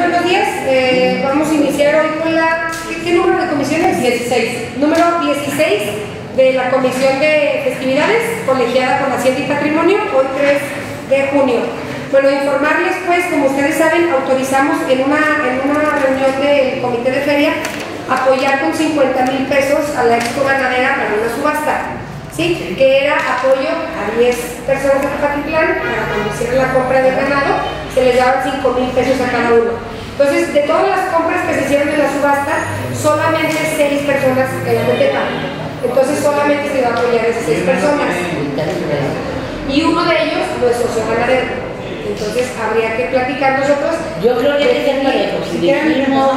buenos días. Vamos a iniciar hoy con la... ¿Qué número de comisiones? 16. Número 16 de la Comisión de Festividades, colegiada con Hacienda y Patrimonio, hoy 3 de junio. Bueno, informarles pues, como ustedes saben, autorizamos en una reunión del Comité de Feria apoyar con 50,000 pesos a la Expo Ganadera para una subasta, ¿sí? Que era apoyo a 10 personas de Tepatitlán para cuando hicieran la compra del ganado, se les daban 5,000 pesos a cada uno. Entonces, de todas las compras que se hicieron en la subasta, solamente 6 personas eran de Tepa. Entonces, solamente se le va a apoyar a esas 6 personas. Y uno de ellos no es socio ganadero. Entonces, habría que platicar nosotros. Yo creo que hay que ser parejos. Si dijimos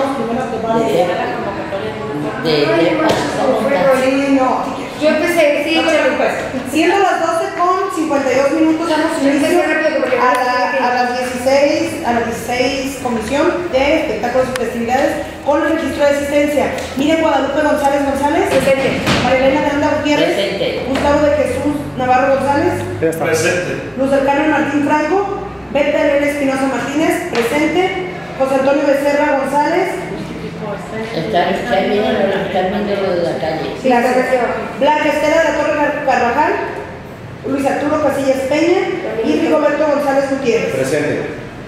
yo empecé, sí, siendo las 12:52, damos inicio a las 16 Comisión de Espectáculos y Festividades con el registro de asistencia. Mire, Guadalupe González, presente. Marilena Miranda Gutiérrez, presente. Gustavo de Jesús Navarro González, presente. Luz del Carmen Martín Franco, Berta Elena Espinosa Martínez, presente. José Antonio Becerra González, Están viendo lo de la calle. Blanca Estela de la Torre Carvajal, Luis Arturo Casillas Peña y Rigoberto González Gutiérrez. Presente.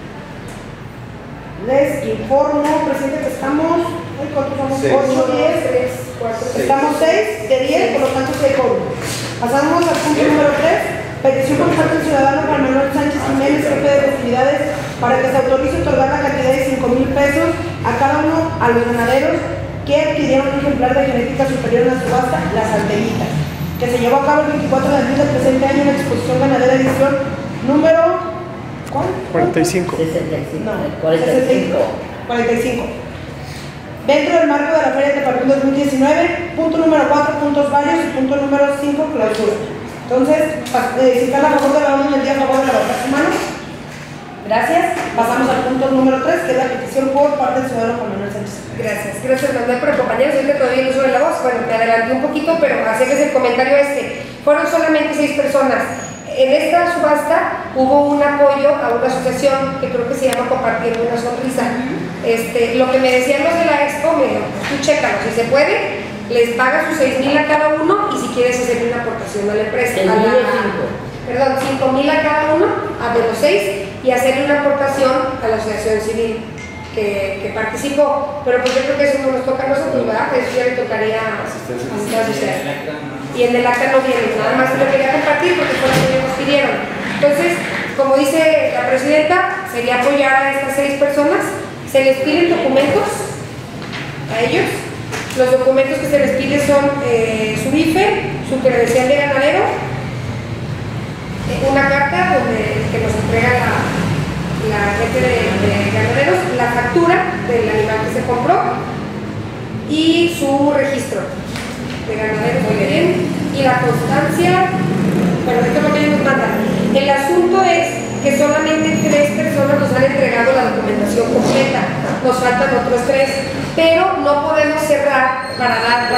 Les informo, presidente, que estamos, ¿cuántos somos? 8, 10, 4, estamos 6 de 10, por lo tanto 6 jóvenes. Pasamos al punto número 3. Petición por parte del ciudadano Juan Manuel Sánchez Jiménez, jefe de festividades, para que se autorice otorgar la cantidad de 5,000 pesos a cada uno a los ganaderos que adquirieron un ejemplar de genética superior en la subasta Las Antenitas, que se llevó a cabo el 24 de abril del presente año en la exposición ganadera edición número... ¿cuál? 45. 65. No, 45. 45. Dentro del marco de la Feria de Tepatitlán 2019, punto número 4, puntos varios, y punto número 5, clausura. Entonces, si están a favor de la orden del día, a favor de la votación, hermanos. Gracias. Pasamos al punto número 3, que es la petición por parte del ciudadano Juan Manuel Sánchez. Gracias Manuel por acompañarnos. Yo todavía no sube la voz, bueno, me adelanté un poquito, pero hacerles el comentario Fueron solamente 6 personas. En esta subasta hubo un apoyo a una asociación que creo que se llama Compartiendo una Sonrisa. Lo que me decían los de la Expo, me dijeron, pues tú chécalo, si se puede, les paga sus 6,000 a cada uno y si quieres hacer una aportación a la empresa. 5,000 a cada uno, a de los 6, y hacerle una aportación a la asociación civil que participó. Pero pues yo creo que eso no nos toca a nosotros, ¿verdad? Eso ya le tocaría a asistencia social. Y en el acta no viene, nada más lo quería compartir porque fue lo que ellos nos pidieron. Entonces, como dice la presidenta, sería apoyar a estas 6 personas. Se les piden documentos a ellos. Los documentos que se les pide son su IFE, su credencial de ganadero, una carta que nos entrega la gente de ganaderos, la factura del animal que se compró y su registro de ganaderos, muy bien, y la constancia. Bueno, esto es lo que ellos nos mandan. El asunto es que solamente 3 personas nos han entregado la documentación completa, nos faltan otros 3, pero no podemos cerrar para dar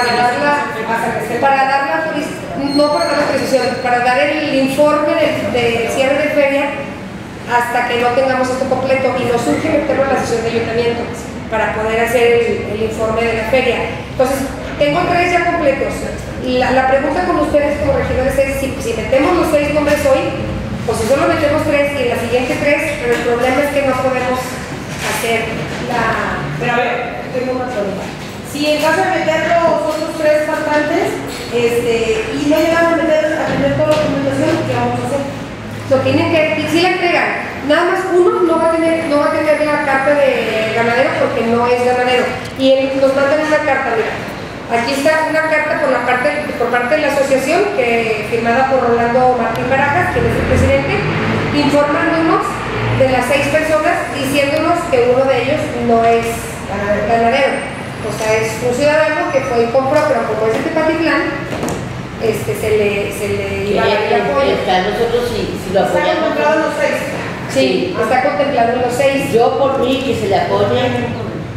el informe de cierre de feria hasta que no tengamos esto completo, y nos urge meterlo en la sesión de ayuntamiento para poder hacer el informe de la feria. Entonces, tengo 3 ya completos. La pregunta con ustedes como regidores es si metemos los 6 nombres hoy, o si solo metemos 3 y en la siguiente 3, pero el problema es que no podemos hacer la... Pero a ver, tengo una pregunta. Si en caso de meter los otros 3 faltantes y no llegamos a tener toda la documentación, ¿qué vamos a hacer? Lo tienen que, si la entregan, nada más uno no va a tener la carta de ganadero porque no es ganadero. Y nos mandan una carta, mira. Aquí está una carta por parte de la asociación, firmada por Rolando Martín Barajas, quien es el presidente, informándonos de las 6 personas, diciéndonos que uno de ellos no es ganadero. O sea, es un ciudadano que fue y compró, pero como es de Tepatitlán, se le iba a dar el apoyo. Nosotros si lo apoyamos. ¿Está contemplado en los 6? Sí, está contemplado en los 6. Yo por mí que se le apoye.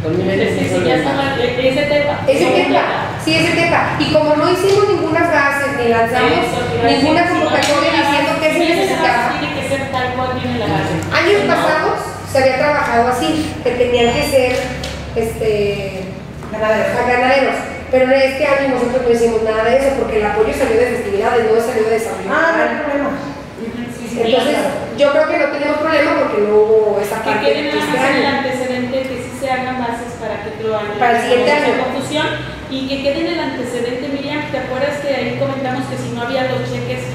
Ese tepa. Y como no hicimos ninguna frase ni lanzamos ninguna convocatoria diciendo que se necesitaba, años pasados se había trabajado así, que tenían que ser ganaderos. Pero en este año nosotros no hicimos nada de eso porque el apoyo salió de festividades, no salió de desarrollo. No hay problema. Entonces, yo creo que no tenemos problema porque no hubo esa parte que quede de nada este más en el año. antecedente, que sí se hagan bases para que lo hagan. Para el siguiente año. Confusión, y que quede en el antecedente, Miriam, ¿te acuerdas que ahí comentamos que si no había los cheques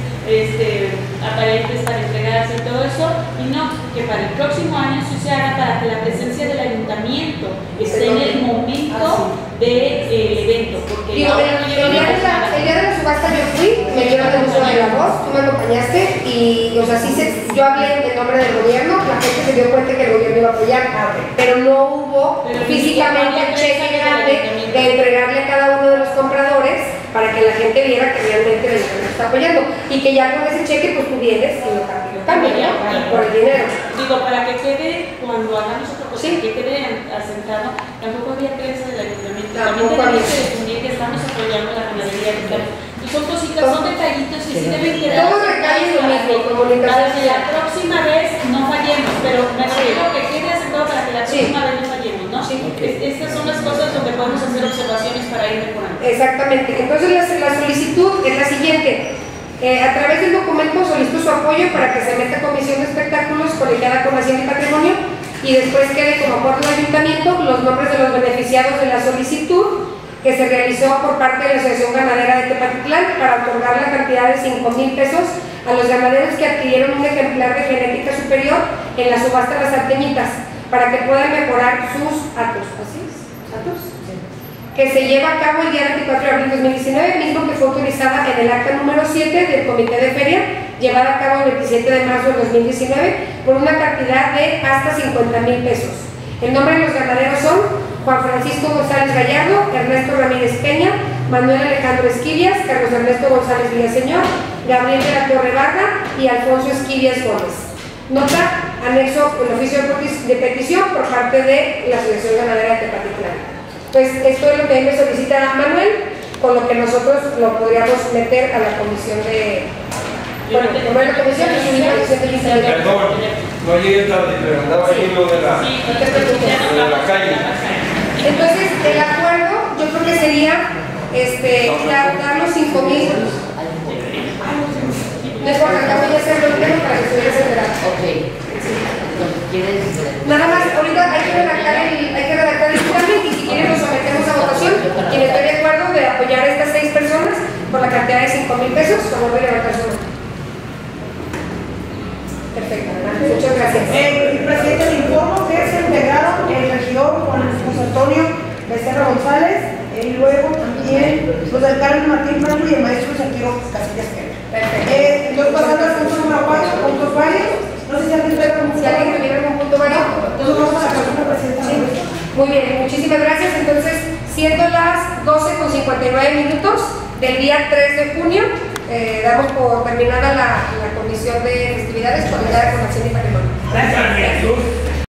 aparentes para entregarse y todo eso? Y no, que para el próximo año sí se haga para que la presencia del ayuntamiento esté en el momento del evento. Porque Digo, el día de la subasta yo fui, me dieron el uso de la voz, tú me acompañaste y, o sea, yo hablé en nombre del gobierno, la gente se dio cuenta que el gobierno iba a apoyar, pero no hubo físicamente el cheque grande de entregarle a cada uno de los compradores para que la gente viera que realmente el gobierno está apoyando y que ya con ese cheque pues tú vienes y lo cambias, ¿no? Por el dinero. Digo, para que quede, cuando hagamos otra cosa, que quede asentado, tampoco había prensa del ayuntamiento. También tenemos que definir que estamos apoyando la ganadería. Y son cositas, son detallitos que sí deben quedar. Todos detalles lo mismo, comunicación. Para que la próxima vez no fallemos, pero me refiero que quede asentado para que la próxima vez no fallemos, ¿no? Estas son las cosas donde podemos hacer observaciones para ir mejorando. Exactamente. Entonces la solicitud es la siguiente. A través del documento solicito su apoyo para que se meta Comisión de Espectáculos colegiada con Hacienda y Patrimonio y después quede como acuerdo del ayuntamiento los nombres de los beneficiados de la solicitud que se realizó por parte de la Asociación Ganadera de Tepatitlán para otorgar la cantidad de 5,000 pesos a los ganaderos que adquirieron un ejemplar de genética superior en la subasta de las Artemitas para que puedan mejorar sus atos. ¿Así es? ¿Atos? Que se lleva a cabo el día 24 de abril de 2019, mismo que fue autorizada en el acta número 7 del Comité de Feria, llevada a cabo el 27 de marzo de 2019, por una cantidad de hasta 50,000 pesos. El nombre de los ganaderos son Juan Francisco González Gallardo, Ernesto Ramírez Peña, Manuel Alejandro Esquivias, Carlos Ernesto González Villaseñor, Gabriel de la Torre Barra y Alfonso Esquivias Gómez. Nota, anexo el oficio de petición por parte de la Asociación Ganadera de Tepatitlán. Pues esto es lo que me solicita Manuel, con lo que nosotros lo podríamos meter a la comisión de... Bueno, como es la comisión, es una comisión de lista. Perdón, no llegué tarde, pero andaba ahí lo de la calle. Entonces, el acuerdo, yo creo que sería dar los 5,000. No importa, acabo de hacerlo primero para que estuviera acelerado. Nada más, ahorita hay que redactar el dictamen y si quieren lo sometemos a votación. Quien esté de acuerdo de apoyar a estas 6 personas por la cantidad de 5,000 pesos, favor de levantar su mano. Perfecto, muchas gracias. Presidente, le informo que se integraron el regidor Juan Antonio Becerra González y luego también los del Carmen Martín Franco y el maestro Santiago Casillas Pérez. Entonces, pasando al punto número 4, puntos varios. No sé si alguien quiere un punto varios. Entonces vamos a la próxima presidenta. Muy bien, muchísimas gracias. Entonces, siendo las 12:59 del día 3 de junio, damos por terminada la comisión de festividades coordinada con Hacienda y Patrimonio. Gracias.